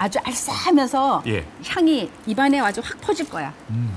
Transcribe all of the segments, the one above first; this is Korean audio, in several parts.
아주 알싸하면서 예. 향이 입안에 아주 확 퍼질 거야.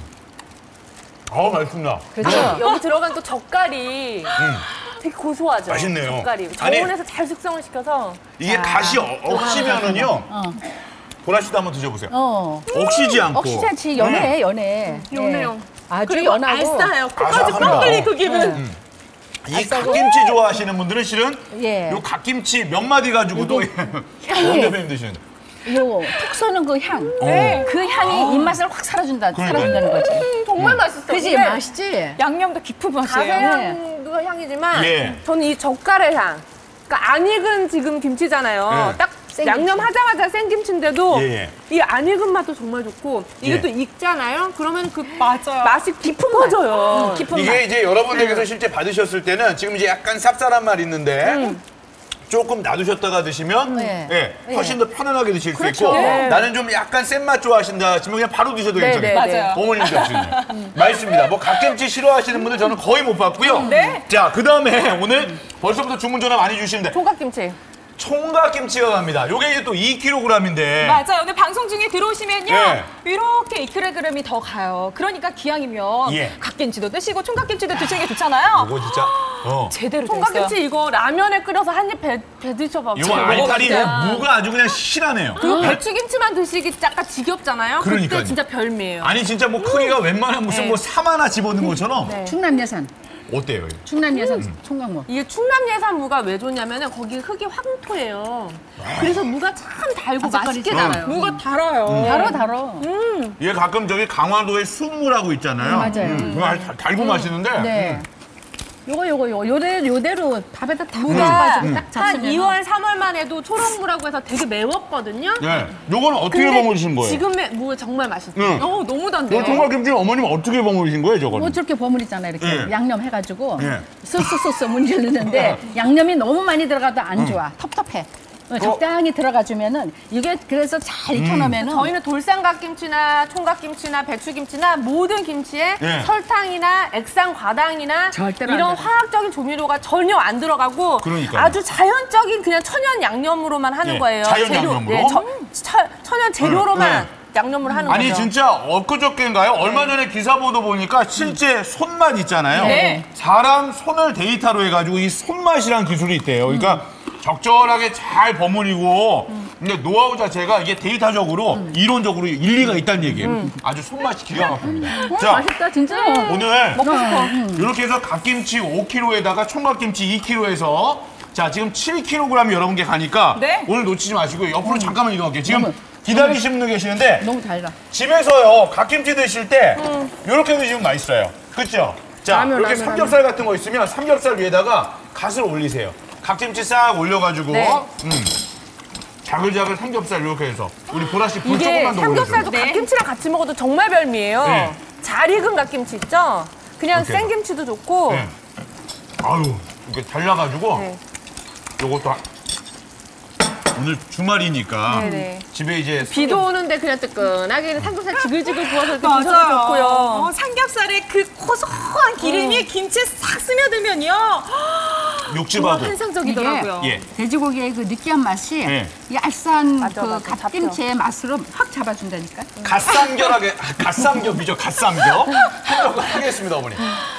맛있습니다. 그렇죠? 여기 들어간 또 젓갈이 되게 고소하죠. 맛있네요. 젓갈이 아니, 저온에서 잘 숙성을 시켜서 이게 갓이 억시면은요. 보라 씨도 한번 드셔보세요. 억시지 않고. 억시지 않지. 연해, 연해. 연해요. 네. 아주 그리고 연하고. 알싸해요. 끝까지 아삭합니다. 뻥 뚫린 그 기분. 이 갓김치 좋아하시는 분들은 실은 예. 요 갓김치 몇 마디 가지고도 원 대표님 드시는데. 요 톡 쏘는 그 향. 네. 그 향이 입맛을 확 살아준다는 거지. 정말 맛있어. 그지? 근데 맛있지? 양념도 깊은 맛이에요. 가세향도 향이지만 예. 저는 이 젓갈의 향. 그러니까 안 익은 지금 김치잖아요. 예. 딱 양념 하자마자 생김치인데도 예. 이 안 익은 맛도 정말 좋고 이게 예. 또 익잖아요. 그러면 그 맞아요. 맛이 깊어져요. 깊은 이게 맛. 이제 여러분들께서 실제 받으셨을 때는 지금 이제 약간 쌉쌀한 맛 있는데 조금 놔두셨다가 드시면 네. 훨씬 더 편안하게 드실 수 그렇죠. 있고 네. 나는 좀 약간 센 맛 좋아하신다 하시면 그냥 바로 드셔도 네, 괜찮아요. 네, 맞아요. 어머님도 하시네요. 맛있습니다. 뭐 갓김치 싫어하시는 분들 저는 거의 못 봤고요. 네. 자, 그다음에 오늘 벌써부터 주문 전화 많이 주시는데 총각김치. 총각김치가 갑니다. 요게 이제 또 2kg인데 맞아요. 오늘 방송 중에 들어오시면요. 예. 이렇게 2kg이 더 가요. 그러니까 기왕이면 예. 갓김치도 드시고 총각김치도 드시는 게 좋잖아요. 이거 진짜 제대로 돼 있어요. 총각김치 이거 라면에 끓여서 한 입 배 드셔봐. 요 알타리 무가 아주 그냥 실하네요. 그리고 배추김치만 드시기 약간 지겹잖아요. 그러니까요. 그때 진짜 별미예요. 아니 진짜 뭐 크기가 웬만한 무슨 네. 뭐 삼 하나 집어넣은 것처럼 충남 예산. 어때요? 이거? 충남 예산 총각무. 이게 충남 예산 무가 왜 좋냐면은 거기 흙이 황토예요. 그래서 무가 참 달고 맛있게 달아요. 무가 달아요. 달어. 이게 가끔 저기 강화도에 순무라고 있잖아요. 맞아요. 그거 아주 달고 맛있는데 네. 요대로 밥에다 다 무가 딱 한 잡수면 2월, 3월만 해도 초록무라고 해서 되게 매웠거든요. 네. 요거는 어떻게 근데 버무리신 거예요? 지금의 무 정말 맛있어요. 응. 너무 단데요. 요 총각김치 어머님 어떻게 버무리신 거예요, 저거는? 뭐 저렇게 버무리잖아요. 이렇게 예. 양념 해가지고 예. 소스 문지르는데 양념이 너무 많이 들어가도 안 좋아. 텁텁해. 적당히 들어가주면은 이게 그래서 잘 익혀놓으면은 저희는 돌산갓김치나 총각김치나 배추김치나 모든 김치에 예. 설탕이나 액상과당이나 절대로 안 이런 들어가요. 화학적인 조미료가 전혀 안 들어가고 그러니까요. 아주 자연적인 그냥 천연 양념으로만 하는 예. 거예요. 자연 양념으로? 네, 천연 재료로만 네. 양념을 하는 아니 거죠. 진짜 엊그저께인가요? 얼마 전에 기사 보도 보니까 실제 손맛 있잖아요. 네. 사람 손을 데이터로 해가지고 이 손맛이란 기술이 있대요. 그러니까 적절하게 잘 버무리고 근데 노하우 자체가 이게 데이터적으로 이론적으로 일리가 있다는 얘기예요. 아주 손맛이 기가 막힙니다. 자, 맛있다 진짜. 오늘 이렇게 해서 갓김치 5kg에다가 총각김치 2kg에서 자 지금 7kg 여러분께 가니까 네. 오늘 놓치지 마시고 옆으로 잠깐만 이동할게요. 지금 기다리시는 분 계시는데 너무 달다. 집에서요 갓김치 드실 때 이렇게 드시면 맛있어요. 그렇죠? 자 라면, 이렇게 라면, 삼겹살 같은 거 있으면 삼겹살 위에다가 갓을 올리세요. 갓김치 싹 올려가지고 네. 자글자글 삼겹살 이렇게 해서 우리 보라 씨 불 이게 조금만 더 올려줘요. 삼겹살도 네. 갓김치랑 같이 먹어도 정말 별미예요. 네. 잘 익은 갓김치 있죠? 그냥 이렇게. 생김치도 좋고 네. 아유 이렇게 달라가지고 네. 요것도 오늘 주말이니까 네네. 집에 이제 비도 오는데 그냥 뜨끈하게 삼겹살 지글지글 구워서 이렇게 드셔도 좋고요. 삼겹살에 그 고소한 기름이 김치에 싹 스며들면요. 육즙하고 환상적이더라고요. 예. 돼지고기의 그 느끼한 맛이 네. 이 알싸한 맞아, 그 맞아. 갓김치의 맛으로 확 잡아준다니까. 갓삼겹하게 갓삼겹이죠 갓삼겹 하겠습니다 어머니.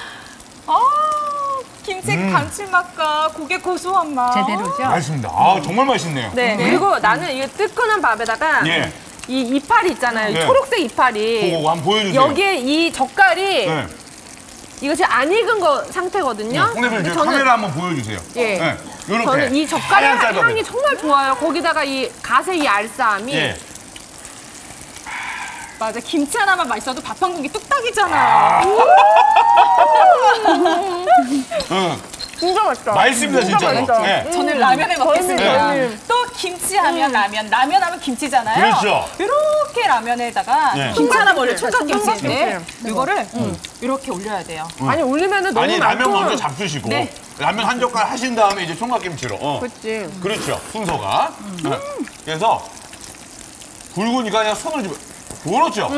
김치 감칠맛과 고기의 고소한 맛. 제대로죠. 맛있습니다. 아 정말 맛있네요. 네. 그리고 나는 이게 뜨끈한 밥에다가 예. 이 이파리 있잖아요. 네. 초록색 이파리. 그거 한번 보여주세요. 여기에 이 젓갈이 네. 이것이 안 익은 거 상태거든요. 홍 대표님 근데 저 카메라 한번 보여주세요. 예. 네. 요렇게 저는 이 젓갈의 하얀 쌀밥에. 향이 정말 좋아요. 거기다가 이 갓의 이 알싸함이 예. 맞아. 김치 하나만 맛있어도 밥 한 공기 뚝딱이잖아요. 진짜 맛있다. 맛있습니다 진짜로. 맛있다. 네. 저는 라면을 먹겠습니다. 네. 또 김치 하면 라면 하면 김치잖아요. 그렇죠. 이렇게 라면에다가 네. 김치 하나 먹어요. 총각김치. 총각김치인데 이거를 이렇게 올려야 돼요. 아니 올리면은 너무 아니 라면 많고. 먼저 잡수시고 네. 라면 한 젓갈 하신 다음에 이제 총각김치로. 그렇지. 그렇죠 순서가. 네. 그래서 굵으니까 그냥 손을 좀. 그렇죠.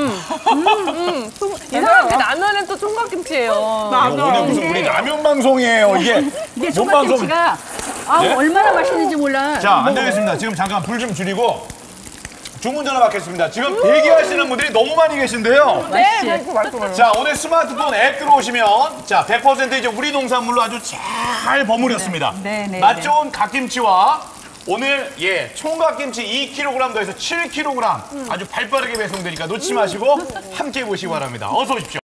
이상하게 라면은 또 총각김치예요. 오늘 무슨 우리 라면 방송이에요 이게. 이게 뭔 방송? 총각김치가 네? 얼마나 맛있는지 몰라. 자, 안 되겠습니다. 지금 잠깐 불 좀 줄이고 주문 전화 받겠습니다. 지금 대기하시는 분들이 너무 많이 계신데요. 맛있지? 자, 오늘 스마트폰 앱 들어오시면 자, 100% 이제 우리 농산물로 아주 잘 버무렸습니다. 네. 맛 좋은 갓김치와 오늘 총각김치 2kg 더해서 7kg 아주 발빠르게 배송되니까 놓치지 마시고 함께 보시기 바랍니다. 어서 오십시오.